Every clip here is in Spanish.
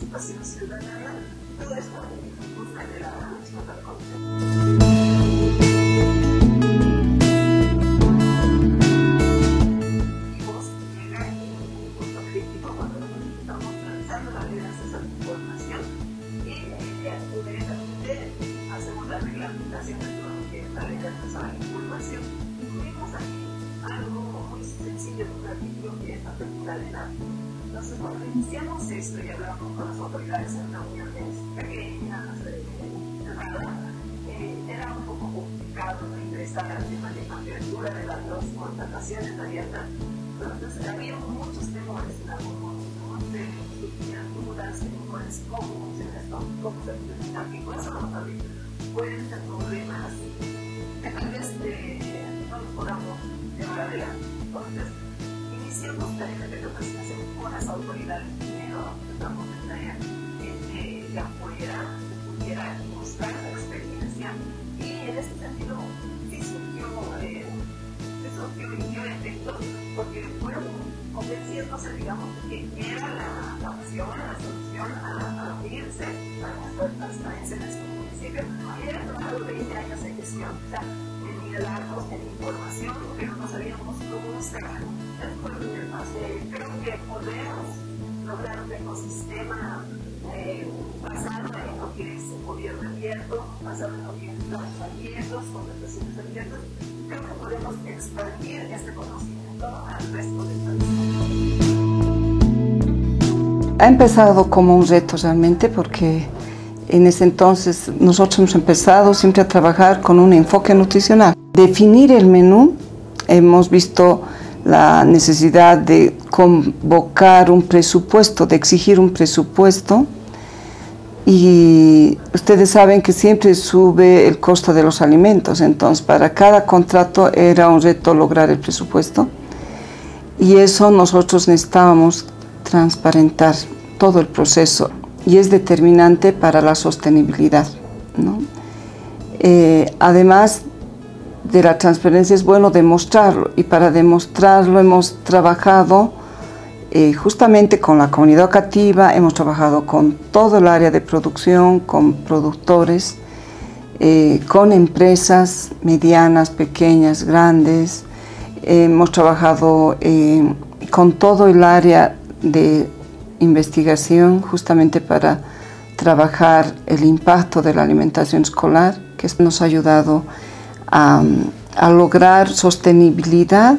participación ciudadana, todo esto busca de la hacemos la reglamentación de todo lo que es la ley de acceso a la información. Tuvimos aquí algo muy sencillo de un artículo que es la temporalidad. Entonces, cuando iniciamos esto y hablamos con las autoridades en reuniones pequeñas, cerradas, era un poco complicado ingresar al tema de apertura de las dos contrataciones abiertas. Entonces, había muchos temores en algún momento, surgían dudas, temores, cómo funciona esto, cómo se implementa, y por eso vamos a ver. Pueden ser problemas que tal vez no los podamos llevar adelante. Entonces, iniciamos tareas de capacitación con las autoridades primero, tratamos de traer gente de afuera que pudiera mostrar la experiencia, y en ese sentido sí surgió efecto, porque fueron convenciéndose, digamos, que era la opción, la solución a abrirse a la transparencia en este municipio. Y era trabajado 20 años en gestión, o sea, en datos, en información, pero no sabíamos cómo escalar. Creo que podemos lograr un ecosistema basado en lo que es el gobierno abierto, basado en lo que es los abiertos, conversaciones abiertas. Creo que podemos expandir este conocimiento al resto del país. Ha empezado como un reto realmente, porque en ese entonces nosotros hemos empezado siempre a trabajar con un enfoque nutricional. Definir el menú, hemos visto la necesidad de convocar un presupuesto, de exigir un presupuesto, y ustedes saben que siempre sube el costo de los alimentos, entonces para cada contrato era un reto lograr el presupuesto, y eso nosotros necesitábamos transparentar todo el proceso, y es determinante para la sostenibilidad, ¿no? Además de la transparencia, es bueno demostrarlo, y para demostrarlo hemos trabajado justamente con la comunidad educativa, hemos trabajado con todo el área de producción, con productores, con empresas medianas, pequeñas, grandes. Hemos trabajado con todo el área de investigación, justamente para trabajar el impacto de la alimentación escolar, que nos ha ayudado a lograr sostenibilidad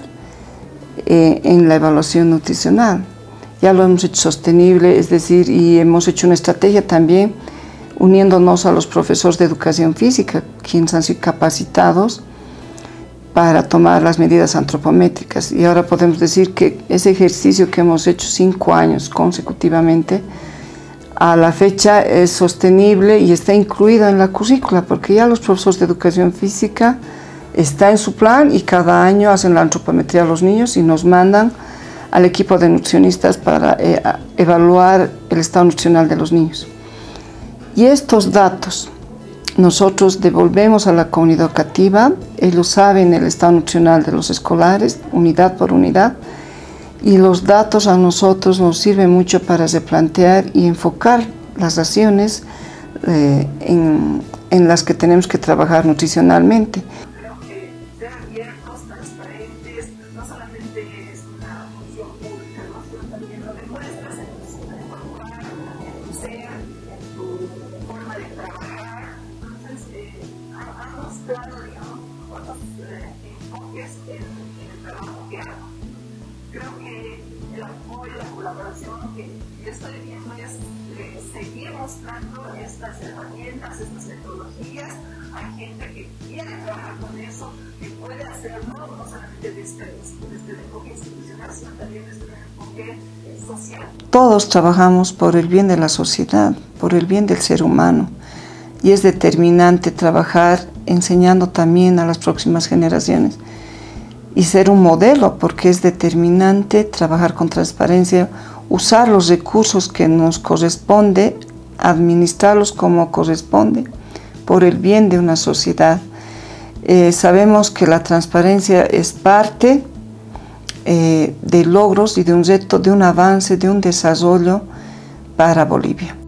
en la evaluación nutricional. Ya lo hemos hecho sostenible, es decir, y hemos hecho una estrategia también uniéndonos a los profesores de educación física, quienes han sido capacitados para tomar las medidas antropométricas. Y ahora podemos decir que ese ejercicio que hemos hecho 5 años consecutivamente, a la fecha es sostenible y está incluido en la currícula, porque ya los profesores de educación física está en su plan, y cada año hacen la antropometría a los niños y nos mandan al equipo de nutricionistas para evaluar el estado nutricional de los niños. Y estos datos nosotros devolvemos a la comunidad educativa, ellos saben el estado nutricional de los escolares, unidad por unidad, y los datos a nosotros nos sirven mucho para replantear y enfocar las acciones en las que tenemos que trabajar nutricionalmente. Creo que ser abiertos, transparentes, no solamente es una función pública, ¿no? Sino también lo demuestras en tu lugar, en tu ser, en tu forma de trabajar. Entonces, ha mostrado, digamos, otros enfoques en el trabajo que hago. Creo que el apoyo, la colaboración que yo estoy viendo es seguir mostrando estas herramientas, estas metodologías a gente que quiere trabajar con eso, que puede hacerlo no solamente desde el enfoque institucional, sino también desde el enfoque social. Todos trabajamos por el bien de la sociedad, por el bien del ser humano, y es determinante trabajar enseñando también a las próximas generaciones y ser un modelo, porque es determinante trabajar con transparencia, usar los recursos que nos corresponde, administrarlos como corresponde, por el bien de una sociedad. Sabemos que la transparencia es parte de logros y de un reto, de un avance, de un desarrollo para Bolivia.